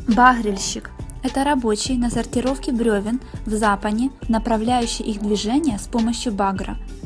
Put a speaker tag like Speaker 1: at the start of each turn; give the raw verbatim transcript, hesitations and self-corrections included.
Speaker 1: Багрельщик – это рабочий на сортировке бревен в запане, направляющий их движение с помощью багра.